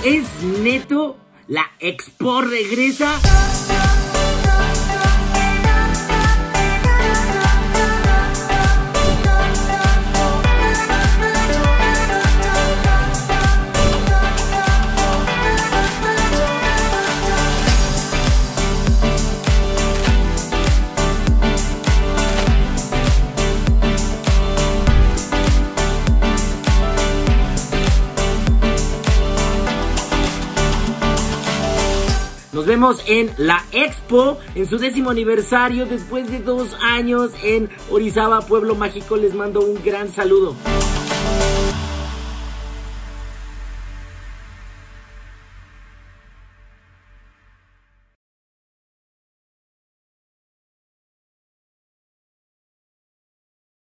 ¿Es neto? ¿La Expo regresa? Nos vemos en la Expo, en su 10º aniversario, después de 2 años en Orizaba, Pueblo Mágico. Les mando un gran saludo.